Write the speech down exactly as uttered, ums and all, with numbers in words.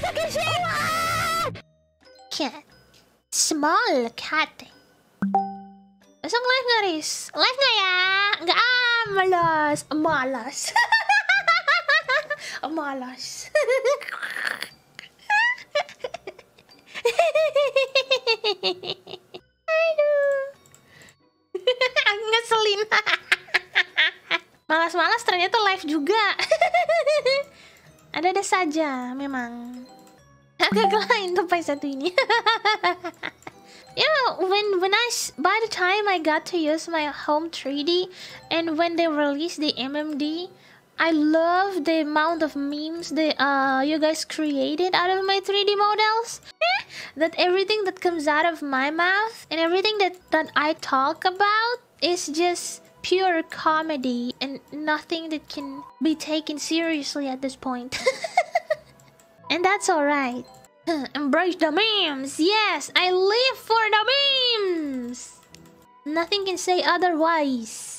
Cat. Small cat. Besok live nggak, Riz? Live nggak ya? Nggak, ah, malas. Malas. Malas. Aduh. Ngeselin. Malas-malas ternyata live juga. Ada-ada saja memang. Agak lain tupai satu ini. Yeah, when when I by the time I got to use my home three D and when they released the M M D, I love the amount of memes that uh you guys created out of my three D models. That everything that comes out of my mouth and everything that that I talk about is just pure comedy and nothing that can be taken seriously at this point. And that's alright. Embrace the memes! Yes, I live for the memes! Nothing can say otherwise.